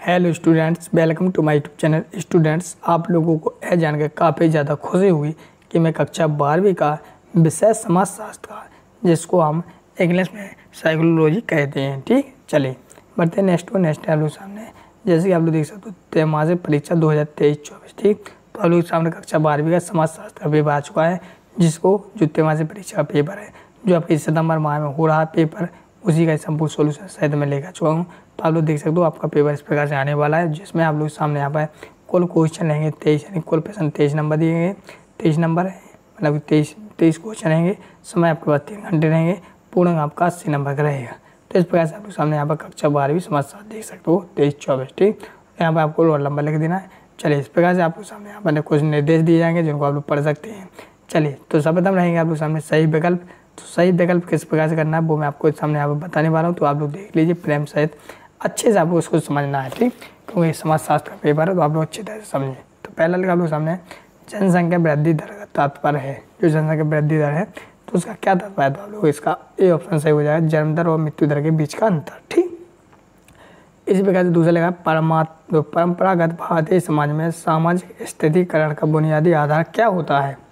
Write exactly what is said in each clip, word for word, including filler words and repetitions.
Hello students, welcome to my YouTube channel. Students, आप लोगों को यह जानकर काफ़ी ज़्यादा खुशी हुई कि मैं कक्षा बारहवीं का विषय समाजशास्त्र का, जिसको हम इंग्लिश में साइकोलॉजी कहते हैं, ठीक। चलिए बढ़ते हैं नेक्स्ट को नेक्स्ट आप लोग सामने। जैसे कि आप लोग देख सकते हो, त्रैमासिक परीक्षा दो हज़ार तेईस चौबीस, ठीक। तो आप लोग सामने कक्षा बारहवीं का समाजशास्त्र का पेपर आ चुका है, जिसको जो त्रैमासिक परीक्षा का पेपर है, जो आपके सितंबर माह में हो रहा है पेपर, उसी का संपूर्ण सोल्यूशन सहित मैं लेकर चुका हूँ। तो आप लोग देख सकते हो आपका पेपर इस प्रकार से आने वाला है, जिसमें आप लोग सामने यहाँ पर कुल क्वेश्चन रहेंगे तेईस, यानी कुल प्रश्न तेईस नंबर दिए गए, तेईस नंबर है, मतलब तेईस तेईस क्वेश्चन रहेंगे। समय आपके पास तीन घंटे रहेंगे, पूर्ण आपका अस्सी नंबर का रहेगा। तो इस प्रकार से आप लोग सामने यहाँ पर कक्षा बारहवीं समाजशास्त्र देख सकते हो तेईस चौबीस, ठीक। यहाँ पर आपको रोल नंबर लिख देना है। चलिए इस प्रकार से आप लोग सामने यहाँ पर कुछ निर्देश दिए जाएंगे, जिनको आप लोग पढ़ सकते हैं। चलिए तो सर्वप्रथम रहेंगे आप लोग सामने सही विकल्प। तो सही विकल्प किस प्रकार से करना है वो मैं आपको सामने यहाँ पर बताने वाला हूँ। तो आप लोग देख लीजिए प्रेम सहित, अच्छे से आपको उसको समझना है, ठीक। क्योंकि समाजशास्त्र का पेपर है, तो आप लोग अच्छी तरह से समझें। तो पहला लिखा आप लोग सामने जनसंख्या वृद्धि दर का तात्पर्य है। जो जनसंख्या वृद्धि दर है तो उसका क्या तात्पर्य है, तो आप लोग इसका ए ऑप्शन सही हो जाएगा, जन्म दर और मृत्यु दर के बीच का अंतर, ठीक। इसी प्रकार से दूसरा लगा परमात्म परंपरागत भारतीय समाज में सामाजिक स्थितिकरण का बुनियादी आधार क्या होता है,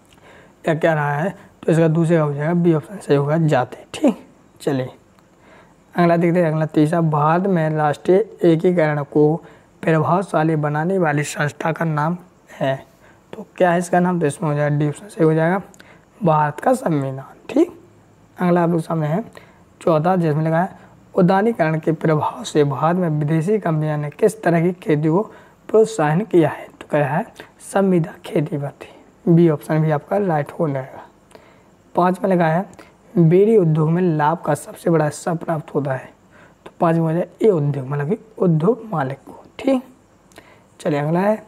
या क्या रहा है। तो इसका दूसरा हो जाएगा बी ऑप्शन सही होगा, जाति, ठीक। चलिए अगला देखते हैं। अगला तीसरा, भारत में राष्ट्रीय एकीकरण को प्रभावशाली बनाने वाली संस्था का नाम है। तो क्या है इसका नाम, तो इसमें हो जाएगा डी ऑप्शन सही हो जाएगा, भारत का संविधान, ठीक। अगला आप लोग सामने है चौथा, जिसमें लगा है उदारीकरण के प्रभाव से भारत में विदेशी कंपनियों ने किस तरह की खेती को प्रोत्साहन किया है। तो क्या है, संविदा खेती बढ़ती, बी ऑप्शन भी आपका राइट हो जाएगा। पाँच में लगा है बीड़ी उद्योग में लाभ का सबसे बड़ा हिस्सा प्राप्त होता है। तो पाँच में हो जाए ए उद्योग, मतलब कि उद्योग मालिक को, ठीक। चलिए अगला है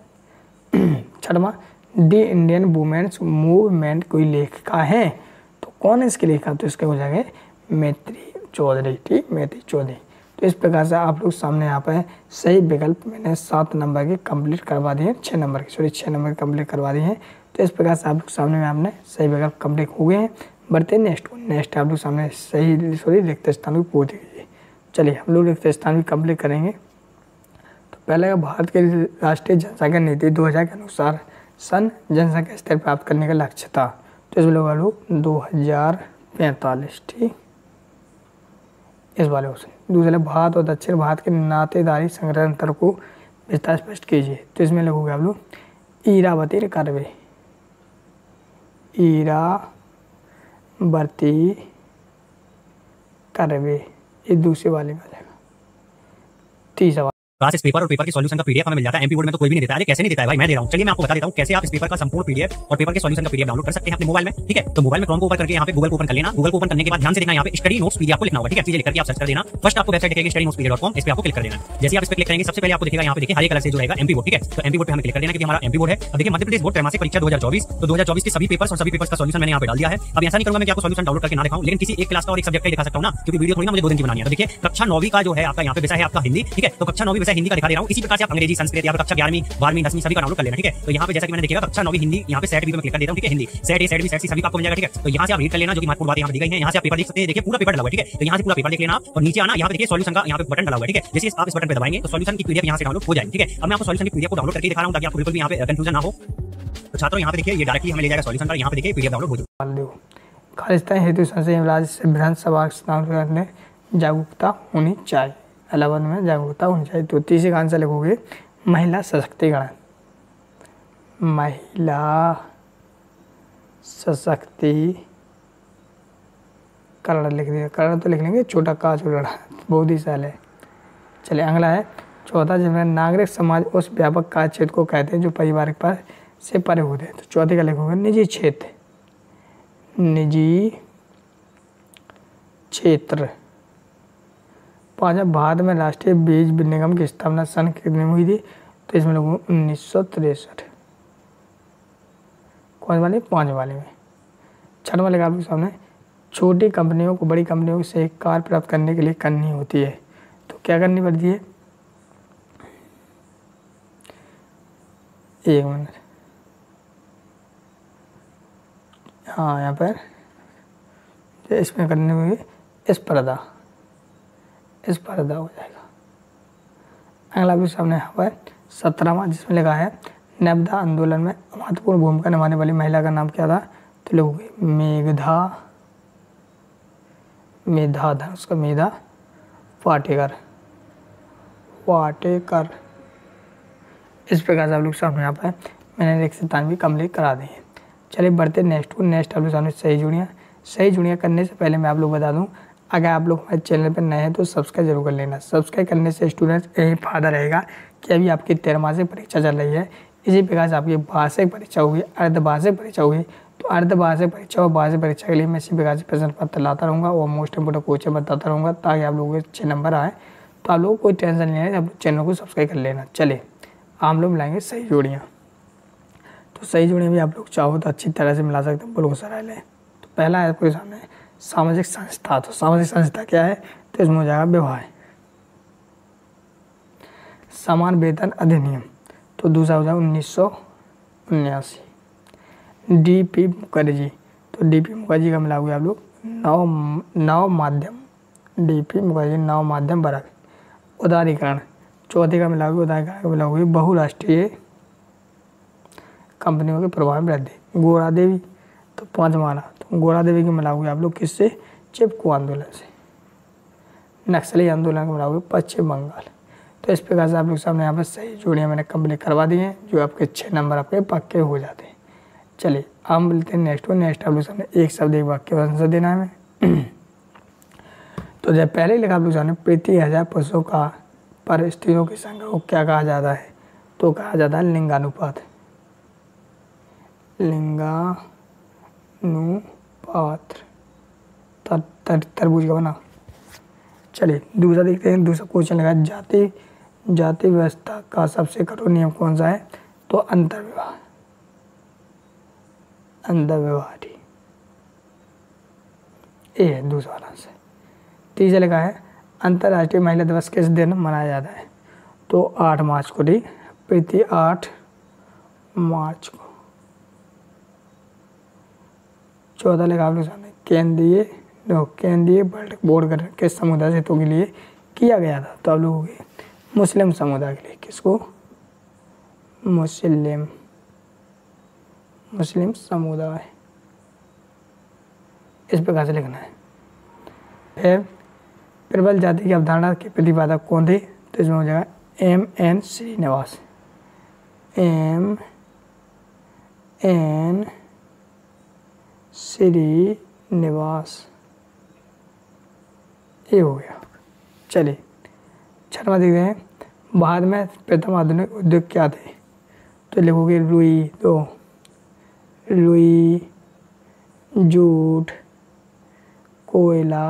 छठवां, दी इंडियन वुमेन्स मूवमेंट कोई लेखिका है। तो कौन है इसकी लेखिका, तो इसके हो जाएंगे मैत्री चौधरी, ठीक, मैत्री चौधरी। तो इस प्रकार से आप लोग सामने यहाँ पर सही विकल्प मैंने सात नंबर के कंप्लीट करवा दिए, छः नंबर की सॉरी छः नंबर कंप्लीट करवा दिए हैं। तो इस प्रकार से आप लोग सामने में आपने सही विकल्प कंप्लीट हो गए हैं। बढ़ते हैं नेक्स्ट को नेक्स्ट आप लोग सामने सही सॉरी रिक्त स्थान को पूछ कीजिए। चलिए हम लोग रिक्त स्थान भी कंप्लीट करेंगे। तो पहले भारत के राष्ट्रीय जनसंख्या नीति दो हज़ार के अनुसार सन जनसंख्या स्तर प्राप्त करने का लक्ष्य था। तो इसमें लोग लोग दो हज़ार पैंतालीस, ठीक, इस वाले ऑप्शन। दूसरे भारत और दक्षिण भारत के नातेदारी संग्रह अंतर को विस्तार स्पष्ट कीजिए। तो इसमें लगोगे आप लोग ईरावती करवे, ईरा भर्ती करवे, ये दूसरे वाले में आ जाएगा। तीसरा क्लास इस पेपर और पेपर के सॉल्यूशन का पीडीएफ हमें मिल जाता है। एमपी बोर्ड में तो कोई भी नहीं देता है। कैसे नहीं देता है भाई, मैं दे रहा हूं। चलिए मैं आपको बता देता हूं कैसे आप इस पेपर का संपूर्ण पीडीएफ और पेपर के सॉल्यूशन का पीडीएफ डाउनलोड कर सकते हैं अपने मोबाइल में, ठीक है। तो मोबाइल में क्रोम को ओपन करके यहाँ पे गूगल को ओपन कर लेना। गूगल को ओपन करने के बाद ध्यान से देखना, यहाँ पे स्टडी नोट्स पीडीएफ को लिखना होगा, ठीक है। चीजें लिख करके आप सर्च कर देना। फर्स्ट आपको वेबसाइट दिखेगी study notes PDF dot com, इस पे आपको क्लिक कर देना। जैसे आप इस पे क्लिक करेंगे सबसे पहले आपको दिखेगा यहाँ पे देखिए हरे कलर से जो रहेगा एमपी बोर्ड, ठीक है। तो एमपी बोर्ड पे हमें क्लिक कर देना क्योंकि हमारा एमपी बोर्ड है। अब देखिए मध्य प्रदेश बोर्ड त्रैमासिक परीक्षा दो हज़ार चौबीस, तो दो हज़ार चौबीस के सभी पेपर्स और सभी पेपर्स का सॉल्यूशन मैंने यहाँ पे डाल दिया है। अब ऐसा नहीं करूंगा मैं कि आपको सॉल्यूशन डाउनलोड करके ना दिखाऊं, लेकिन किसी एक क्लास का और एक सब्जेक्ट का दिखा सकता हूं ना, क्योंकि वीडियो थोड़ी ना मुझे दो दिन की बनानी है। तो देखिए कक्षा नौवीं का जो है आपका यहाँ पे विषय है आपका हिंदी, ठीक है। तो कक्षा नौवीं विषय हिंदी का दिखा दे रहा हूं। इसी प्रकार से आप अंग्रेजी, संस्कृत या कक्षा ग्यारहवीं बारहवीं दसवीं सभी का डाउनलोड कर लेना, ठीक है। तो यहाँ पे जैसा कि मैंने देखिएगा कक्षा नौवीं हिंदी, यहाँ पे सेट बी में क्लिक कर देता हूं, ठीक है। Hindi set A set B set C सभी का आपको मिल जाएगा, ठीक है। तो यहाँ से आप रीड कर लेना जो कि महत्वपूर्ण बातें यहाँ पे दी गई हैं। यहाँ से आप पेपर देख सकते हैं, देखिए पूरा पेपर डला हुआ है, ठीक है। तो यहाँ से पूरा पेपर देख लेना और नीचे आना, यहाँ पे देखिए सॉल्यूशन का यहाँ पे बटन डला हुआ है, ठीक है। जैसे आप इस बटन पे दबाएंगे तो सॉल्यूशन की पीडीएफ यहाँ से डाउनलोड हो जाएगी, ठीक है। अब मैं आपको सॉल्यूशन की पीडीएफ को डाउनलोड करके दिखा रहा हूँ ताकि आपको बिल्कुल भी यहाँ पे कंफ्यूजन ना हो। तो छात्रों यहाँ पे देखिए ये डायरेक्टली हमें ले जाएगा सॉल्यूशन पर, यहाँ पे देखिए पीडीएफ डाउनलोड हो जाएगा। खालिस्तान हेतु संसदीय विधानसभा में जागरूकता होनी चाहिए, इलेवन में जागरूकता होनी चाहिए। तो तीसरे का आंसर लिखोगे महिला सशक्तिकरण, महिला सशक्तिकरण लिख दिया। करण तो लिख लेंगे छोटा का छोटा, बहुत ही सरल है। चलिए अगला है चौथा, जिसमें नागरिक समाज उस व्यापक कार्य क्षेत्र को कहते हैं जो पारिवारिक पर से परे होते हैं। तो चौथे का लिखोगे निजी क्षेत्र, निजी क्षेत्र। पाँचवा, भारत में राष्ट्रीय बीज निगम की स्थापना सन कितने में हुई थी। तो इसमें लोगों उन्नीस सौ तिरसठ, कौन वाले, पाँच वाले में। छठ वाले का आपके सामने छोटी कंपनियों को बड़ी कंपनियों से कार्य प्राप्त करने के लिए करनी होती है। तो क्या करनी पड़ती है, एक मिनट, हाँ यहाँ पर इसमें करनी हुई स्पर्धा, स्पर्धा हो जाएगा। अगला भी सामने यहाँ पर सत्रहवां, जिसमें लिखा है नर्मदा आंदोलन में महत्वपूर्ण भूमिका निभाने वाली महिला का नाम क्या था? तो लिखोगे मेघा मेधा था उसका मेधा पाटेकर पाटेकर इस प्रकार से आप लोग सामने यहाँ पर मैंने एक सतानवे कंप्लीट करा दी है। चलिए बढ़ते नेक्स्ट को नेक्स्ट आप लोग सामने सही जुड़ियाँ सही जुड़ियाँ करने से पहले मैं आप लोग बता दूँ, अगर आप लोग हमारे चैनल पर नए हैं तो सब्सक्राइब जरूर कर लेना। सब्सक्राइब करने से स्टूडेंट्स यही फायदा रहेगा कि अभी आपकी तेरहमासिक परीक्षा चल रही है, इसी प्रकार से आपकी वार्षिक परीक्षा होगी, अर्धवार्षिक परीक्षा होगी, तो अर्धवार्षिक परीक्षा और वार्षिक परीक्षा के लिए मैं इसी प्रकार से प्रश्न पत्र लाता रहूँगा और मोस्ट इंपोर्टेंट क्वेश्चन बताता रहूँगा ताकि आप लोगों के अच्छे नंबर आए। तो आप लोगों को कोई टेंशन नहीं है, आप लोग चैनल को सब्सक्राइब कर लेना। चलिए हम लोग मिलाएंगे सही जोड़ियाँ। तो सही जोड़ियाँ भी आप लोग चाहो तो अच्छी तरह से मिला सकते हैं, बिल्कुल सरल है। तो पहला है आपके सामने सामाजिक संस्था। तो सामाजिक संस्था क्या है? तो इसमें हो जाएगा विवाह, समान वेतन अधिनियम। तो दूसरा हो जाएगा उन्नीस सौ उन्यासी डी पी मुखर्जी। तो डी पी मुखर्जी का मिलाओगे आप लोग नव नव माध्यम डी पी मुखर्जी नव माध्यम वर्ग उदारीकरण। चौथे का मिलाओगे उदारीकरण का मिलाओगे बहुराष्ट्रीय कंपनियों के प्रभाव में वृद्धि। गोरा देवी तो पाँच माना, तो गोरा देवी के मिलाओगे आप लोग किससे? चिपको आंदोलन से। नक्सली आंदोलन को मिलाओगे पश्चिम बंगाल। तो इस प्रकार से आप लोग सामने यहाँ पर सही जोड़ियाँ मैंने कंप्लीट करवा दी हैं, जो आपके छः नंबर आपके पक्के हो जाते हैं। चलिए हम मिलते हैं नेक्स्ट को नेक्स्ट आप लोग सामने एक शब्द एक वाक्य आंसर देना है हमें। तो जब पहले लिखा आप लोग सामने प्रति हजार पुरुषों का पर स्त्रियों की संख्या को क्या कहा जाता है? तो कहा जाता है लिंगानुपात। लिंगानुपात तर, तर, तरबूज का बना। चलिए दूसरा देखते हैं। दूसरा क्वेश्चन लगा जाति जाति व्यवस्था का सबसे कठोर नियम कौन सा है? तो अंतर्विवाह अंतर्विवाह ये है दूसरा आंसर। तीसरा लगा है अंतर्राष्ट्रीय महिला दिवस किस दिन मनाया जाता है? तो आठ मार्च को। ठीक, प्रति आठ मार्च को। चौथा लगा आप लोग सामने केंद्रीय केंद्रीय बोर्ड गठन किस समुदाय हितों के लिए किया गया था? तो आप लोगों के मुस्लिम समुदाय के लिए। किसको? मुस्लिम मुस्लिम समुदाय इस प्रकार से लिखना है। फिर प्रबल जाति की अवधारणा के प्रतिपादक कौन थे? तो इसमें हो जाएगा M N Srinivas. M N Srinivas ये हो गया। चलिए छठवां देखते हैं। भारत में प्रथम आधुनिक उद्योग क्या थे? तो लिखोगे रुई। तो रुई, जूट, कोयला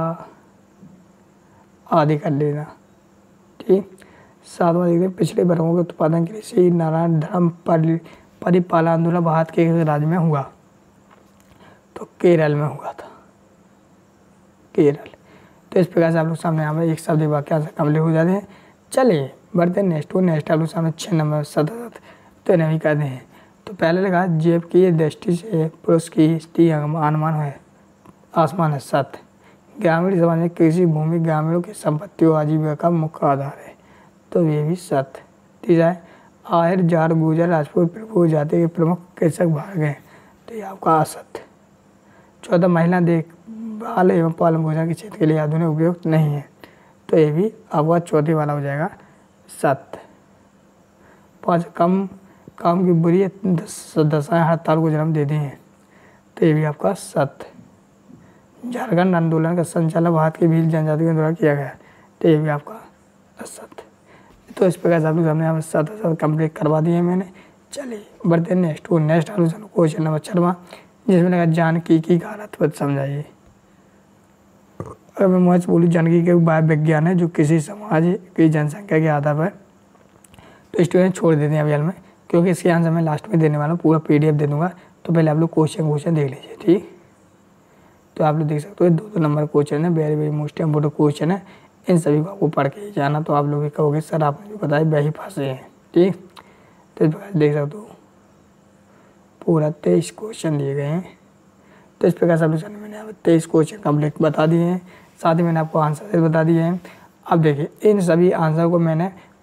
आदि कर लेना। ठीक, सातवां देखते हैं। पिछड़े वर्गों के उत्पादन के लिए श्री नारायण धर्म परिपालन आंदोलन भारत के राज्य में हुआ? तो केरल में हुआ था, केरल। तो इस प्रकार से आप लोग सामने यहाँ पर एक शब्द वाक्य आंसर कंप्लीट हो जाते हैं। चलिए बढ़ते हैं नेक्स्ट को नेक्स्ट आप लोग सामने छः नंबर सतत तो नहीं कहते हैं। तो पहले लगा जेब की दृष्टि से पुरुष की स्थिति अनुमान है आसमान है सत्य। ग्रामीण समाज में कृषि भूमि ग्रामीणों की संपत्ति और आजीविका का मुख्य आधार है। तो ये भी सत्य। तीसरा है आहिर जाट गुर्जर राजपूत प्रभु जाति के प्रमुख कृषक भाग हैं। तो ये आपका असत्य। चौदह महिला देखभाल एवं पालन पोषण के क्षेत्र के लिए आधुनिक उपयुक्त नहीं है। तो ये भी आपका चौथे वाला हो जाएगा सत्य। पाँच कम काम की बुरी दशाएं हड़ताल को जन्म देती हैं। तो ये भी आपका सत्य। झारखंड आंदोलन का संचालन भारत के भील जनजाति के द्वारा किया गया। तो ये भी आपका असत्य। तो इस प्रकार से आप लोग हमने यहाँ सात सात कंप्लीट करवा दिए मैंने। चलिए बढ़ते हैं नेक्स्ट को नेक्स्ट आलोचना क्वेश्चन नंबर छठवां, जिसमें लगा जानकी की घातक समझाइए। अगर मैं मुझे बोलूँ जानकी के वायु विज्ञान है जो किसी समाज की जनसंख्या के आधार पर। तो स्टूडेंट छोड़ देते हैं अभी हाल में, क्योंकि इसके आंसर मैं लास्ट में देने वाला हूँ, पूरा पीडीएफ दे दूंगा। तो पहले आप लोग क्वेश्चन क्वेश्चन देख लीजिए। ठीक, तो आप लोग देख सकते हो दो दो नंबर क्वेश्चन है, very very most important question है। इन सभी को आपको पढ़ के ही जाना। तो आप लोग भी कहोगे सर आपने जो बताया वही फंसे हैं। ठीक, तो इस प्रकार देख सकते हो पूरा तेईस क्वेश्चन दिए गए हैं। तो इस प्रकार से आप लोग मैंने यहाँ तेईस क्वेश्चन कंप्लीट बता दिए हैं, साथ ही मैंने आपको आंसर बता दिए हैं। अब देखिए इन सभी आंसर को मैंने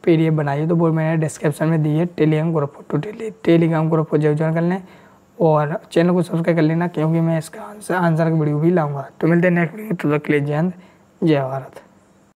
पीडीएफ बनाई है तो वो मैंने डिस्क्रिप्शन में दी है टेलीग्राम ग्रुप तो टेली टेलीग्राम ग्रुप को जरूर ज्वाइन कर लें और चैनल को सब्सक्राइब कर लेना क्योंकि मैं इसका आंसर आंसर की वीडियो भी लाऊंगा। तो मिलते हैं नेक्स्ट वीडियो में, तब तक के लिए जय हिंद जय भारत।